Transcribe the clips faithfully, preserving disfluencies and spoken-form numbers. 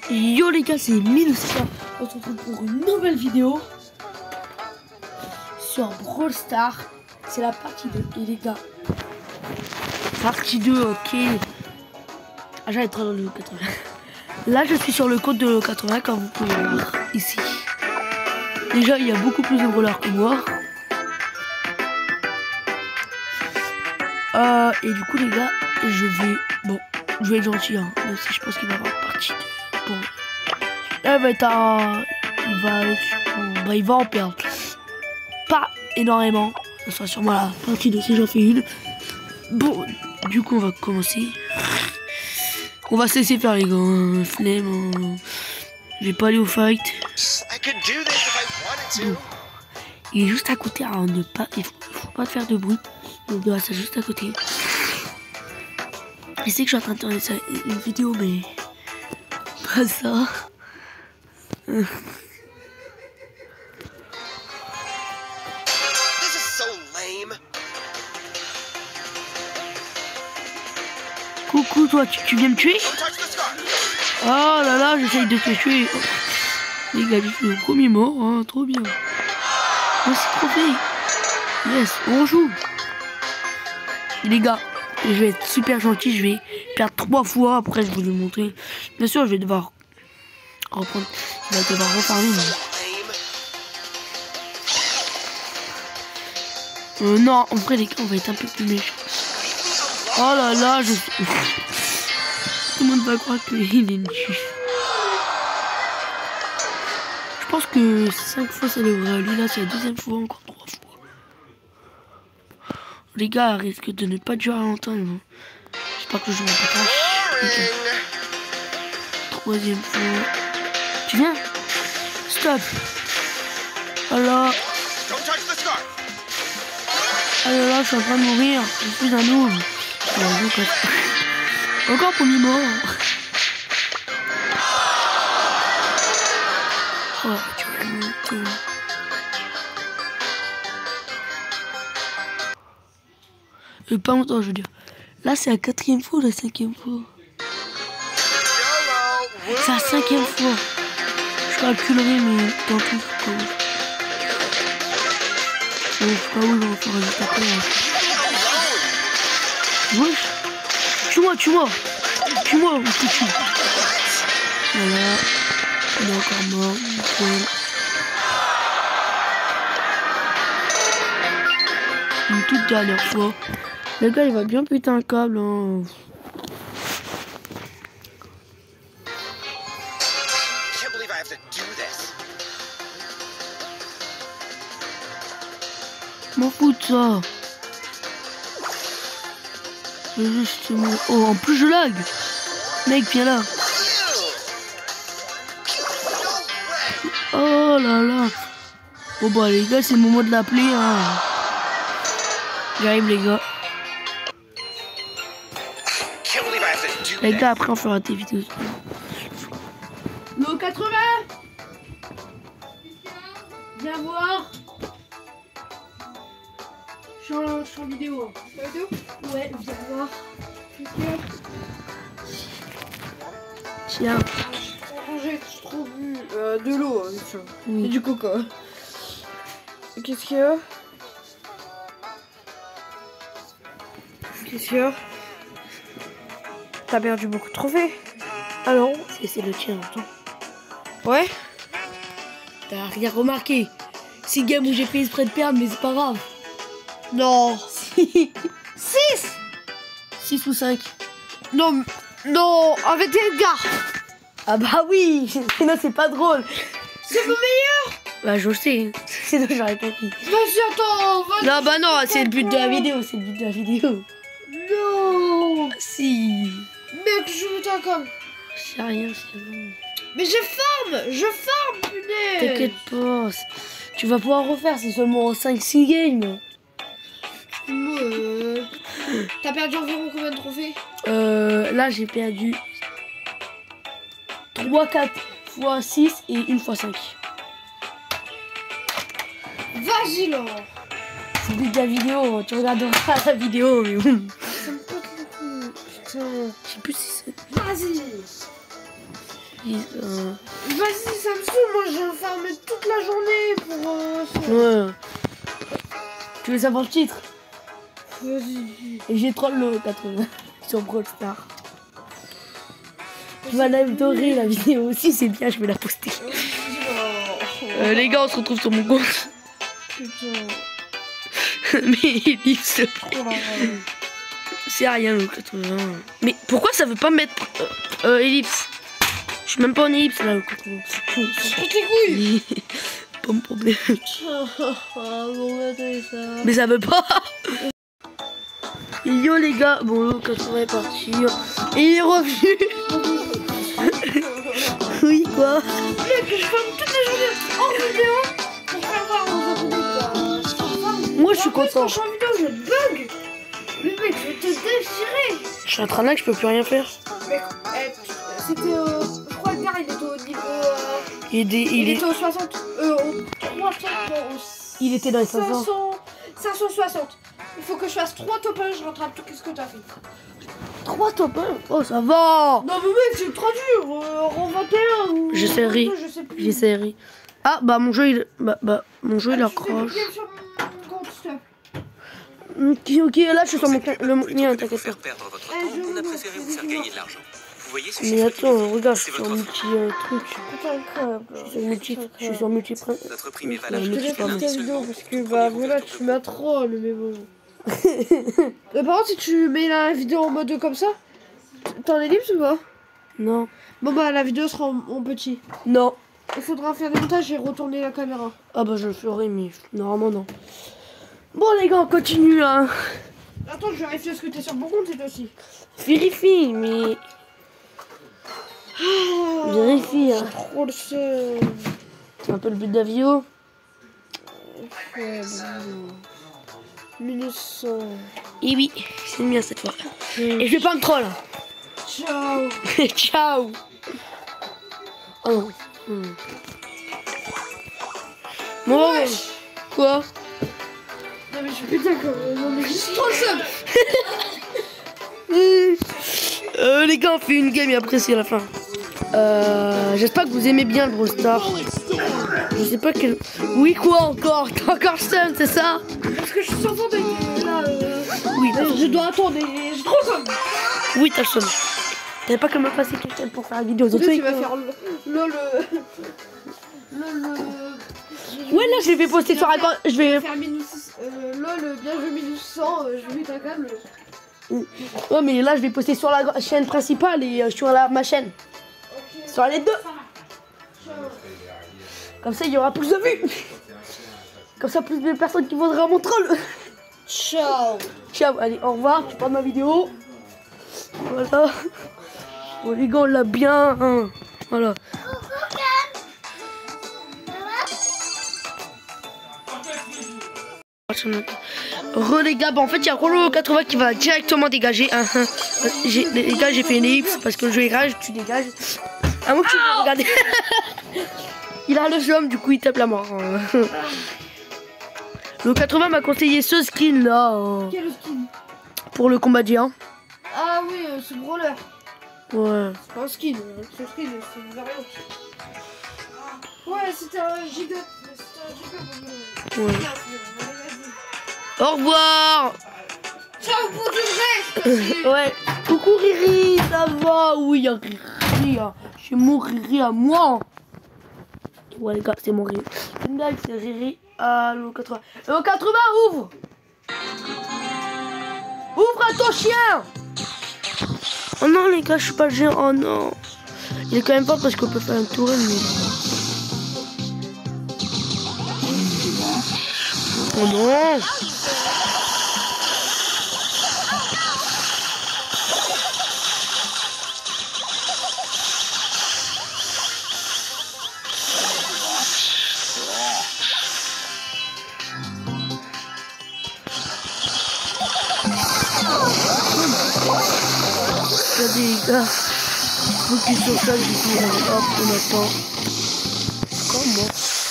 Yo les gars, c'est Minouska. On se retrouve pour une nouvelle vidéo sur Brawl Stars. C'est la partie deux. Et les gars, partie deux, ok. Ah, j'allais être dans le quatre-vingts. Là, je suis sur le code de quatre-vingts, comme vous pouvez voir ici. Déjà, il y a beaucoup plus de brawlers que moi. Euh, et du coup, les gars, je vais... Bon, je vais être gentil, hein, même si je pense qu'il va y avoir partie deux. Bon, là, il va être à... Il va être... Bah, il va en perdre. Pas énormément. Ça sera sûrement la partie deux si j'en fais une. Bon, du coup, on va commencer. On va se laisser faire, les gars. Hein. Flemme. Hein. Je vais pas aller au fight. Bon. Il est juste à côté. Alors ne pas... Il faut, faut pas faire de bruit. Donc, voilà, c'est juste à côté. Je sais que je suis en train de tourner ça, une vidéo, mais... Pas ça. Coucou toi, tu, tu viens me tuer? Oh là là, j'essaye de te tuer. Oh. Les gars, je suis le premier mort, hein, trop bien. Merci trophée. Yes, on joue. Et les gars, je vais être super gentil, je vais perdre trois fois, après je vais vous le montrer. Bien sûr, je vais devoir reprendre, il va devoir reparler. Mais... Euh, non, en vrai les gars, on va être un peu plus méchants. Oh là là, je... Tout le monde va croire qu'il est nul. Je pense que cinq fois ça devrait aller. Là, c'est la deuxième fois, encore trois fois. Les gars risquent de ne pas durer longtemps. J'espère que je m'en pas. Okay. Troisième fois. Tu viens? Stop. Oh là. Oh là là, je suis en train de mourir. Je suis un ouf. Encore premier mort. Oh, tu vas monter. Et pas longtemps, je veux dire. Là, c'est la quatrième fois ou la cinquième fois? C'est la cinquième fois. Je calculerai, mais dans tout. Je sais pas où je vais faire juste après. Wesh. Tue-moi, tue-moi. Tue-moi, on te tue. Voilà. Il est encore mort. Nickel. Une toute dernière fois. Le gars, il va bien péter un câble. Hein. M'en fous de ça. Justement. Oh, en plus je lag. Mec, viens là. Oh là là. Bon bah les gars, c'est le moment de l'appeler. Hein. J'arrive les gars. Les gars, après on fera des vidéos. No quatre-vingts. Viens voir. Je suis en, je suis en vidéo. La vidéo? Ouais, viens voir. Tiens. J'ai trop bu euh, de l'eau, hein, oui. Et du coca. Qu'est-ce qu'il y a? Qu'est-ce qu'il y a? T'as perdu beaucoup de trophées? Ah non, c'est le tien. Attends. Ouais? T'as rien remarqué? C'est une game où j'ai fait exprès de perdre, mais c'est pas grave. Non. six six ou cinq. Non, non, avec Edgar. Ah bah oui, sinon c'est pas drôle. C'est mon meilleur. Bah je sais, sinon j'aurais pas pris. Vas-y, attends, vas-y. Non bah non, c'est le but de la vidéo, c'est le but de la vidéo. Non. Si. Mec, je veux ta com. C'est rien, c'est rien. Mais je farm, je farm, punaise. T'inquiète pas, tu vas pouvoir refaire, c'est seulement cinq six games. Euh... T'as perdu environ combien de trophées? Euh, là j'ai perdu trois, quatre fois six et une fois cinq. Vas-y là. C'est le but de la vidéo, tu regarderas la vidéo. Mais... Ça me pète le cou. Putain. Je sais plus si c'est... Vas-y. partie. Euh... Vas-y, ça me saoule, moi je vais farmer toute la journée pour... Euh, ça. Ouais. Tu veux savoir le titre? Vas-y. Et j'ai troll le quatre-vingts sur Brawl Stars. Tu vas l'adorer la vidéo aussi, c'est bien, je vais la poster. Euh, les gars, on se retrouve sur mon compte. Putain. Mais Ellipse. C'est rien le quatre-vingts. Mais pourquoi ça veut pas mettre euh, euh, Ellipse? Je suis même pas en Ellipse là le quatre-vingts. Prends tes couilles. Pas mon problème. Mais ça veut pas. Yo les gars, bon le quatre-vingts est parti. Et il est revenu. Oui quoi? Mec, je farme toute la journée en vidéo pour faire voir aux abonnés. Moi je suis content. Quand je suis en vidéo, je bug. Mais mec, je vais te déchirer. Je suis un traînac, je peux plus rien faire. Mec, eh, c'était euh, je crois que Edgar, il était au niveau euh, Il, est, il, il est... était au soixante euh, au trois cents, non, au il était dans les cinq cents. cinq cent soixante. Il faut que je fasse trois top un, je rattrape tout. Qu'est-ce que t'as fait? trois top un? Oh ça va. Non mais mec, c'est trop dur. euh, Rang vingt et un ou J'essaierai. je sais plus. J'essaierai. Ah bah mon jeu il bah, bah mon jeu il Ah, accroche. tu fais sur mon compte, s'il te plaît. Ok ok là je suis sur mon compte le mien t'inquiète pas. Perdre votre Eh, temps, je on a vois, préféré vous je faire vois. gagner de l'argent. Vous voyez ce Mais chiffre attends regarde je C'est suis sur votre multi euh, truc. Putain, incroyable. Je suis sur multi je suis sur multi print. Notre prime est Je valable Je te te laisse jusqu'à faire laisse ta lundi vidéo seulement parce pour que le bah premier voilà, revenu tu m'as troll, mais bon. Mais par contre, si tu mets la vidéo en mode comme ça, t'en ellipse ou pas? Non. Bon bah la vidéo sera en, en petit. Non. Il faudra faire des montages et retourner la caméra. Ah bah je le ferai mais normalement non. Bon les gars on continue hein. Attends, je vérifie ce que t'es sur mon compte et toi aussi. Vérifie mais. Vérifie hein. Trop le seum. C'est un peu le but de la vidéo. Ouais, bon. Minus cent. Et oui, c'est le mien cette fois. Et je vais pas me troll. Ciao. Ciao. Oh non. Hmm. Bon, Wesh. quoi? Non mais je suis putain comme... Non mais j'ai trop le seum. euh, Les gars, on fait une game et après c'est la fin. Euh, J'espère que vous aimez bien le Brawl Stars. Je sais pas quel... Oui quoi encore? T'as encore seum, c'est ça? Parce que je suis sans fond de... Là, euh... Oui, euh, je dois attendre et j'ai trop le seum. oui t'as le seum. T'avais pas que me passer quelqu'un pour faire la vidéo. Là, tu vas faire le... Le... Le... Le... Ouais là je vais poster sur la... Je Je vais... vais faire minus... Euh, lol, bien joué minus cent, euh, je vais mettre un câble. Ouais mais là je vais poster sur la chaîne principale et euh, sur la... ma chaîne. Ok. Sur les deux. Comme ça il y aura plus de vues. Comme ça plus de personnes qui voudront mon troll. Ciao. Ciao, allez au revoir, tu parles de ma vidéo. Voilà. Bon les gars on l'a bien. Hein. Voilà. Re les gars, bah en fait il y a Rolo quatre-vingts qui va directement dégager. Hein, hein. Les gars j'ai fait une ellipse parce que le jeu est rage, tu dégages. Ah moi tu veux regarder. Il a le seum du coup il tape la mort. Le quatre-vingts m'a conseillé ce skin là. Hein, Quel skin? pour le combat de géant. Ah oui, euh, ce brawler. Ouais. C'est pas un skin, euh, ce skin c'est une variante. Ouais, c'était un giga... C'était un giga... Ouais. Vas-y. Au revoir. Ciao pour du reste. Ouais. Coucou Riri, ça va? Oui, il y a Riri. Hein. C'est mon Riri à moi. Ouais les gars, c'est mon Riri. C'est une blague, c'est Riri. Allô quatre-vingts. Allô quatre-vingts, ouvre. Ouvre à ton chien. Oh non les gars, je suis pas géant. Oh non. Il est quand même fort parce qu'on peut faire un tour mais... Oh non. Regardez les gars, focus sur ça, je dis hop, on attend. Comment?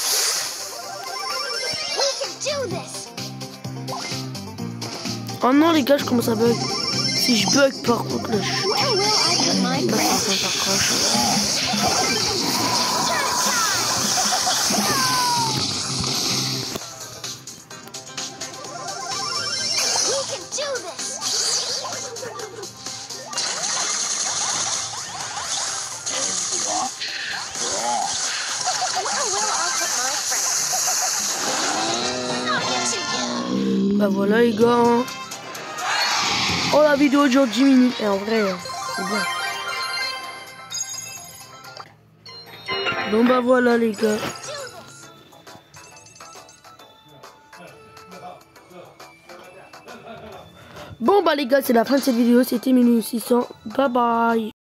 Oh non les gars, je commence à bug. Si je bug par contre là, je... Là, ça, ça, ça crache. Bah voilà les gars. Hein. Oh la vidéo dure dix minutes. Et en vrai, c'est bien. Bon bah voilà les gars. Bon bah les gars, c'est la fin de cette vidéo. C'était Minuit six cents. Bye bye.